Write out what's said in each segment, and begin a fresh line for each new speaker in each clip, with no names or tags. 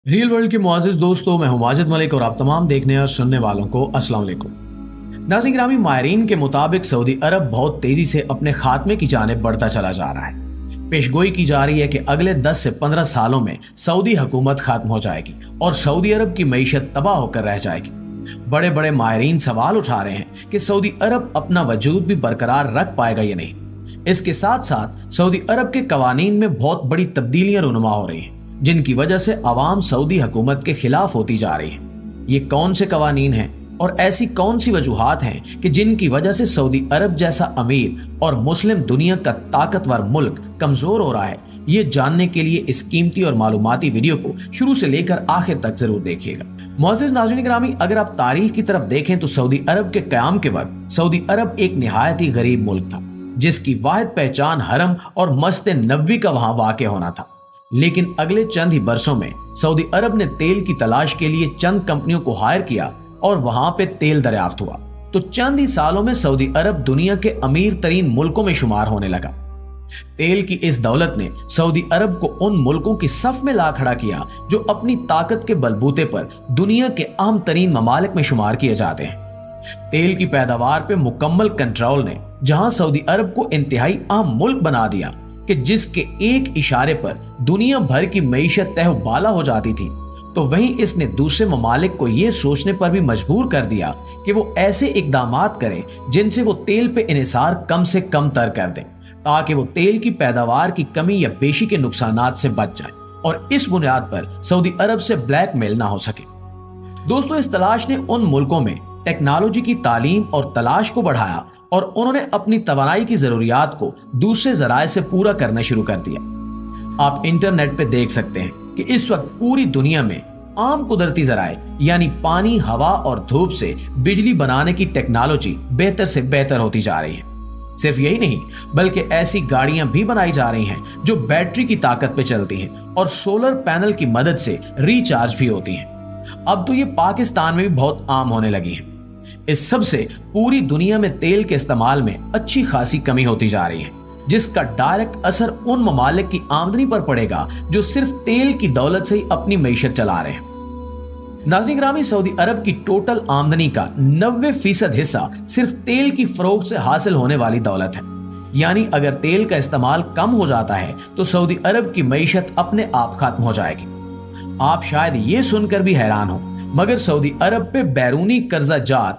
Rail world کے معزز دوستوں، میں ہوں ماجد ملک اور آپ تمام دیکھنے اور سننے والوں کو السلام علیکم۔ ناظرین گرامی، ماہرین کے مطابق سعودی عرب بہت تیزی سے اپنے خاتمے کی جانب بڑھتا چلا جا رہا ہے۔ پیشگوئی کی جا رہی ہے کہ اگلے 10 سے 15 سالوں میں سعودی حکومت ختم ہو جائے گی اور سعودی عرب کی معیشت تباہ ہو کر رہ جائے گی۔ بڑے بڑے ماہرین سوال اٹھا رہے ہیں کہ سعودی عرب اپنا وجود بھی برقرار رکھ پائے گا یا نہیں۔ اس کے ساتھ ساتھ سعودی عرب کے قوانین میں بہت بڑی تبدیلیاں رونما ہو رہی ہیں، جن کی وجہ سے عوام سعودی حکومت کے خلاف ہوتی جا رہی ہے۔ یہ کون سے قوانین ہیں اور ایسی کون سی وجوہات ہیں کہ جن کی وجہ سے سعودی عرب جیسا امیر اور مسلم دنیا کا طاقتور ملک کمزور ہو رہا ہے، یہ جاننے کے لیے اس قیمتی اور معلوماتی ویڈیو کو شروع سے لے کر آخر تک ضرور دیکھیے گا۔ معزز ناظرین گرامی، اگر آپ تاریخ کی طرف دیکھیں تو سعودی عرب کے قیام کے وقت سعودی عرب ایک نہایت ہی غریب ملک تھا، جس کی واحد پہچان حرم اور مسجد نبوی کا وہاں واقع ہونا تھا۔ لیکن اگلے چند ہی برسوں میں سعودی عرب نے تیل کی تلاش کے لیے چند کمپنیوں کو ہائر کیا اور وہاں پہ تیل دریافت ہوا، تو چند ہی سالوں میں سعودی عرب دنیا کے امیر ترین ملکوں میں شمار ہونے لگا۔ تیل کی اس دولت نے سعودی عرب کو ان ملکوں کی صف میں لا کھڑا کیا جو اپنی طاقت کے بلبوتے پر دنیا کے اہم ترین ممالک میں شمار کیے جاتے ہیں۔ تیل کی پیداوار پہ مکمل کنٹرول نے جہاں سعودی عرب کو انتہائی اہم ملک بنا دیا کہ جس کے ایک اشارے پر دنیا بھر کی معیشت تہ و بالا ہو جاتی تھی، تو وہیں اس نے دوسرے ممالک کو یہ سوچنے پر بھی مجبور کر دیا کہ وہ ایسے اقدامات کریں جن سے وہ تیل پہ انحصار کم سے کم تر کر دیں، تاکہ وہ تیل کی پیداوار کی کمی یا بیشی کے نقصانات سے بچ جائیں اور اس بنیاد پر سعودی عرب سے بلیک میل نہ ہو سکے۔ دوستو، اس تلاش نے ان ملکوں میں ٹیکنالوجی کی تعلیم اور تلاش کو بڑھایا اور انہوں نے اپنی توانائی کی ضروریات کو دوسرے ذرائع سے پورا کرنا شروع کر دیا۔ آپ انٹرنیٹ پہ دیکھ سکتے ہیں کہ اس وقت پوری دنیا میں عام قدرتی ذرائع یعنی پانی، ہوا اور دھوپ سے بجلی بنانے کی ٹیکنالوجی بہتر سے بہتر ہوتی جا رہی ہے۔ صرف یہی نہیں بلکہ ایسی گاڑیاں بھی بنائی جا رہی ہیں جو بیٹری کی طاقت پہ چلتی ہیں اور سولر پینل کی مدد سے ریچارج بھی ہوتی ہیں۔ اب تو یہ پاکستان میں بھی بہت عام ہونے لگی ہیں۔ اس سب سے پوری دنیا میں تیل کے استعمال میں اچھی خاصی کمی ہوتی جا رہی ہے، جس کا ڈائریکٹ اثر ان ممالک کی آمدنی پر پڑے گا جو صرف تیل کی دولت سے ہی اپنی معیشت چلا رہے ہیں۔ ناظرین گرامی، سعودی عرب کی ٹوٹل آمدنی کا 90% حصہ صرف تیل کی فروخت سے حاصل ہونے والی دولت ہے۔ یعنی اگر تیل کا استعمال کم ہو جاتا ہے تو سعودی عرب کی معیشت اپنے آپ ختم ہو جائے گی۔ آپ شاید یہ سن کر بھی حیران ہو، مگر سعودی عرب پہ بیرونی قرضہ جات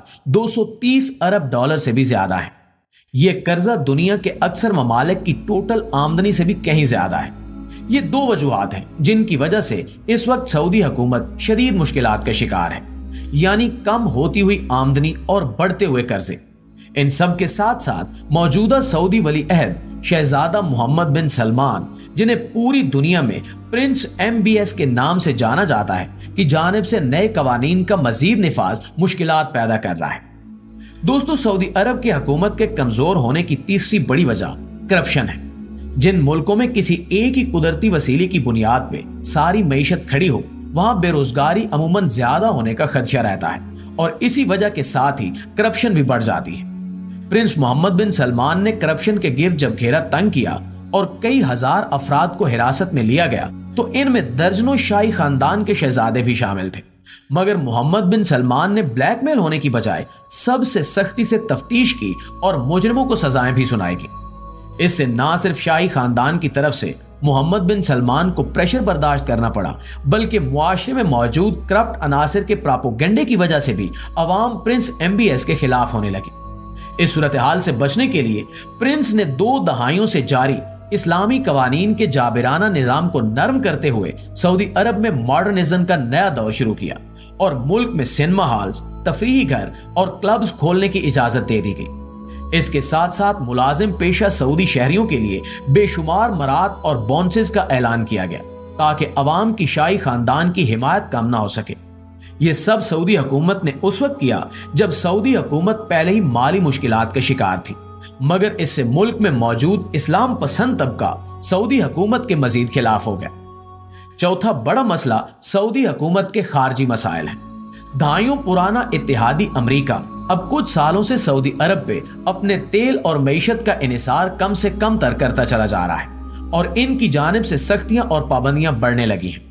230 ارب ڈالر سے بھی زیادہ ہے۔ یہ قرضہ دنیا کے اکثر ممالک کی ٹوٹل آمدنی سے بھی کہیں زیادہ ہے۔ یہ دو وجوہات ہیں جن کی وجہ سے اس وقت سعودی حکومت شدید مشکلات کا شکار ہے، یعنی کم ہوتی ہوئی آمدنی اور بڑھتے ہوئے قرضے۔ ان سب کے ساتھ ساتھ موجودہ سعودی ولی عہد شہزادہ محمد بن سلمان، جنہیں پوری دنیا میں پرنس MBS کے نام سے جانا جاتا ہے، کی جانب سے نئے قوانین کا مزید نفاذ مشکلات پیدا کر رہا ہے۔ دوستو، سعودی عرب کی حکومت کے کمزور ہونے کی تیسری بڑی وجہ کرپشن ہے۔ جن ملکوں میں کسی ایک ہی قدرتی وسیلے کی بنیاد پہ ساری معیشت کھڑی ہو، وہاں بے روزگاری عموماً زیادہ ہونے کا خدشہ رہتا ہے اور اسی وجہ کے ساتھ ہی کرپشن بھی بڑھ جاتی ہے۔ پرنس محمد بن سلمان نے کرپشن کے گرد جب گھیرا تنگ کیا اور کئی ہزار افراد کو حراست میں لیا گیا، تو ان میں درجنوں شاہی خاندان کے شہزادے بھی شامل تھے۔ مگر محمد بن سلمان نے بلیک میل ہونے کی بجائے سب سے سختی سے تفتیش کی اور مجرموں کو سزائیں بھی سنائی گی۔ اس سے نہ صرف شاہی خاندان کی طرف سے محمد بن سلمان کو پریشر برداشت کرنا پڑا، بلکہ معاشرے میں موجود کرپٹ عناصر کے پراپوگنڈے کی وجہ سے بھی عوام پرنس MBS کے خلاف ہونے لگی۔ اس صورتحال سے بچنے کے لیے پرنس نے 2 دہائیوں سے جاری اسلامی قوانین کے جابرانہ نظام کو نرم کرتے ہوئے سعودی عرب میں ماڈرنزم کا نیا دور شروع کیا اور ملک میں سنیما ہالز، تفریحی گھر اور کلبز کھولنے کی اجازت دے دی گئی۔ اس کے ساتھ ساتھ ملازم پیشہ سعودی شہریوں کے لیے بے شمار مراد اور بونسز کا اعلان کیا گیا تاکہ عوام کی شاہی خاندان کی حمایت کم نہ ہو سکے۔ یہ سب سعودی حکومت نے اس وقت کیا جب سعودی حکومت پہلے ہی مالی مشکلات کا شکار تھی، مگر اس سے ملک میں موجود اسلام پسند طبقہ سعودی حکومت کے مزید خلاف ہو گیا۔ چوتھا بڑا مسئلہ سعودی حکومت کے خارجی مسائل ہیں۔ دہائیوں پرانا اتحادی امریکہ اب کچھ سالوں سے سعودی عرب پہ اپنے تیل اور معیشت کا انحصار کم سے کم تر کرتا چلا جا رہا ہے اور ان کی جانب سے سختیاں اور پابندیاں بڑھنے لگی ہیں۔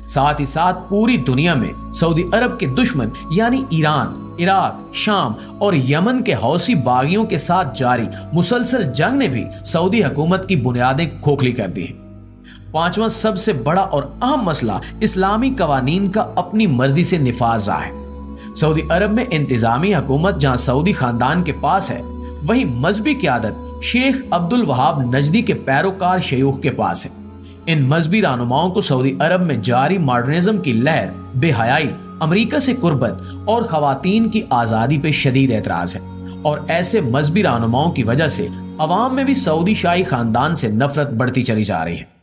साथ ही साथ पूरी दुनिया में सऊदी अरब के दुश्मन यानी ईरान, इराक, शाम और यमन के हौसी बागियों के साथ जारी मुसलसल जंग ने भी सऊदी हुकूमत की बुनियादें खोखली कर दी हैं। पांचवा सबसे बड़ा और अहम मसला इस्लामी कवानीन का अपनी मर्जी से निफाज रहा है। सऊदी अरब में इंतजामी हुकूमत जहां सऊदी खानदान के पास है, वहीं मजहबी क़यादत शेख अब्दुल वहाब नजदी के पैरोकार शयूख के पास है। इन मजहबी रहनुमाओं को सऊदी अरब में जारी मॉडर्निज्म की लहर, बेहयाई, अमेरिका से कुर्बत और खवातीन की आजादी पे शदीद एतराज है, और ऐसे मजहबी रहनुमाओं की वजह से अवाम में भी सऊदी शाही खानदान से नफरत बढ़ती चली जा रही है।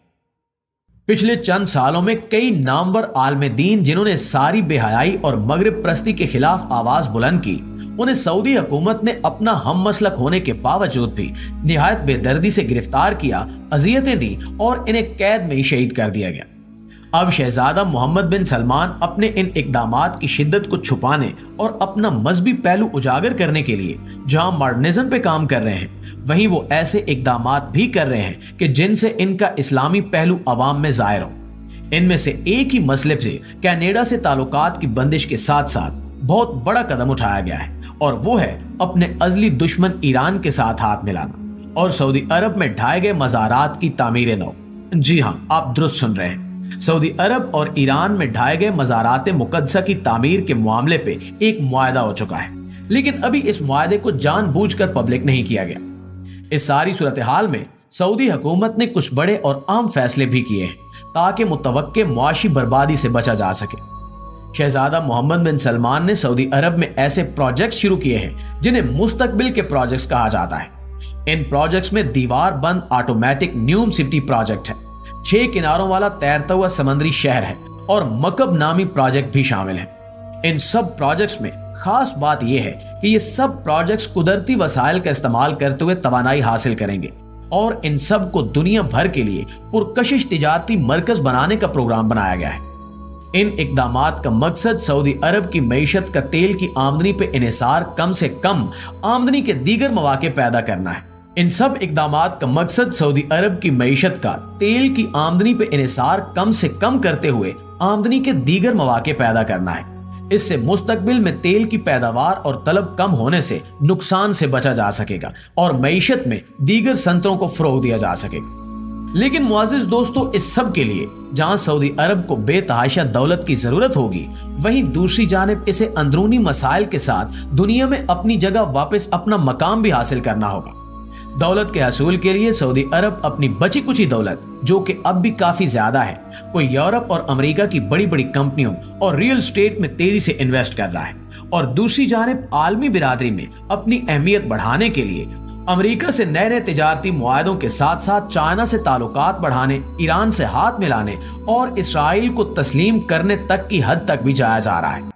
पिछले चंद सालों में कई नामवर आलम दीन जिन्होंने सारी बेहयाई और मगरिब प्रस्ती के खिलाफ आवाज बुलंद की, उन्हें सऊदी हुकूमत ने अपना हम मसलक होने के बावजूद भी निहायत बेदर्दी से गिरफ्तार किया, अजियतें दी और इन्हें कैद में ही शहीद कर दिया गया। अब शहजादा मोहम्मद बिन सलमान अपने इन इकदामात की शिद्दत को छुपाने और अपना मजहबी पहलू उजागर करने के लिए जहां मॉडर्निज्म पे काम कर रहे हैं, वहीं वो ऐसे इकदामात भी कर रहे हैं कि जिनसे इनका इस्लामी पहलू अवाम में जाहिर हो। इनमें से एक ही मसले से कनाडा से ताल्लुकात की बंदिश के साथ साथ बहुत बड़ा कदम उठाया गया है, और वो है अपने अजली दुश्मन ईरान के साथ हाथ मिलाना और सऊदी अरब में ढाए गए मज़ारात की तामीर नौ। जी हाँ, आप दुरुस्त सुन रहे हैं। सऊदी अरब और ईरान में ढाए गए मज़ारात मुक़द्दसा की तामीर के मामले पे एक मुआहदा हो चुका है, लेकिन अभी इस मुआहदे को जानबूझकर पब्लिक नहीं किया गया। इस सारी सूरत हाल में सऊदी हुकूमत ने कुछ बड़े और अहम फैसले भी किए हैं ताकि मुतवक्के मुआशी बर्बादी से बचा जा सके। शहजादा मोहम्मद बिन सलमान ने सऊदी अरब में ऐसे प्रोजेक्ट शुरू किए हैं जिन्हें मुस्तकबिल के प्रोजेक्ट्स कहा जाता है। इन प्रोजेक्ट्स में दीवार बंद ऑटोमेटिक न्यूम सिटी प्रोजेक्ट है, 6 किनारों वाला तैरता हुआ समंदरी शहर है और मकब नामी प्रोजेक्ट भी शामिल है। इन सब प्रोजेक्ट्स में खास बात यह है कि ये सब प्रोजेक्ट्स कुदरती वसाइल का इस्तेमाल करते हुए तवानाई हासिल करेंगे, और इन सब को दुनिया भर के लिए पुरकशिश तिजारती मरकज बनाने का प्रोग्राम बनाया गया है। इन इकदामात का मकसद सऊदी अरब की मईशत का तेल की आमदनी पे इन्हिसार कम से कम आमदनी के दीगर मौके पैदा करना है। इन सब इकदामात का मकसद सऊदी अरब की मईशत का तेल की आमदनी पे इन्हिसार कम से कम करते हुए आमदनी के दीगर मौके पैदा करना है। इससे मुस्तकबिल में तेल की पैदावार और तलब कम होने से नुकसान से बचा जा सकेगा और मईशत में दीगर संतरों को फरोग दिया जा सकेगा। लेकिन मुआजिज दोस्तों, इस सब के लिए जहां सऊदी अरब को बेतहाशा दौलत की जरूरत होगी, वहीं दूसरी जानिब इसे अंदरूनी मसाइल के साथ दुनिया में अपनी जगह वापस अपना मकाम भी हासिल करना होगा। दौलत के हसूल के लिए सऊदी अरब अपनी बची कुची दौलत, जो कि अब भी काफी ज्यादा है, कोई यूरोप और अमेरिका की बड़ी बड़ी कंपनियों और रियल एस्टेट में तेजी से इन्वेस्ट कर रहा है, और दूसरी जानिब आलमी बिरादरी में अपनी अहमियत बढ़ाने के लिए अमेरिका से नए नए तिजारती मुआहदों के साथ साथ चाइना से ताल्लुकात बढ़ाने, ईरान से हाथ मिलाने और इसराइल को तस्लीम करने तक की हद तक भी जाया जा रहा है।